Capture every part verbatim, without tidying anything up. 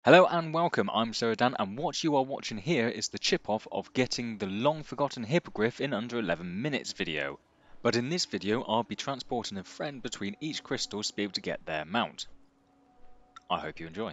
Hello and welcome, I'm SerroDan, and what you are watching here is the chip-off of getting the long-forgotten Hippogryph in under eleven minutes video. But in this video, I'll be transporting a friend between each crystal to be able to get their mount. I hope you enjoy.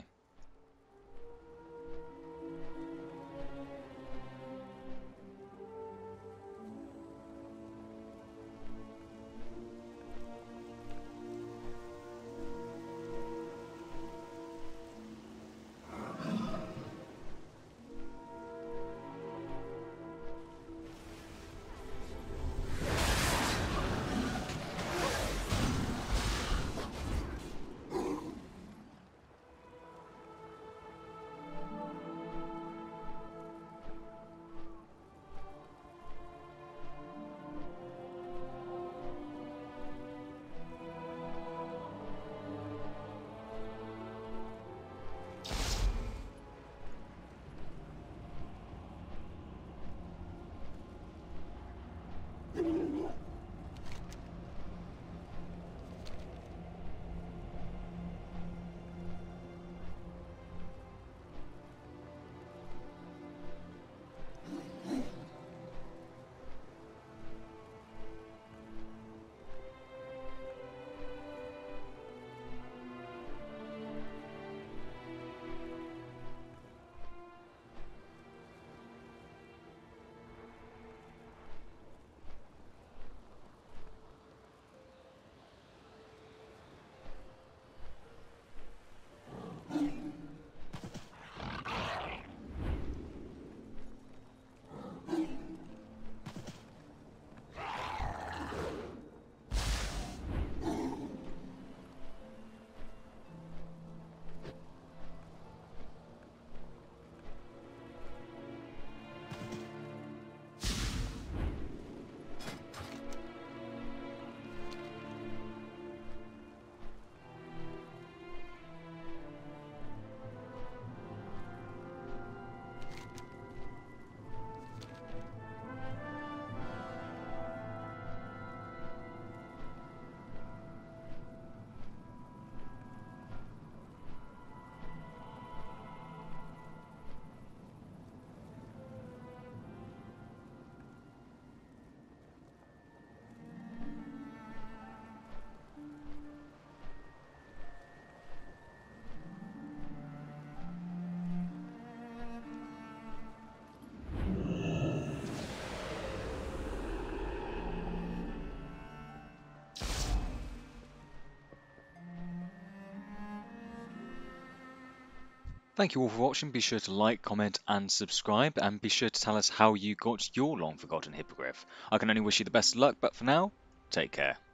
Thank you all for watching. Be sure to like, comment and subscribe, and be sure to tell us how you got your long-forgotten Hippogryph. I can only wish you the best of luck, but for now, take care.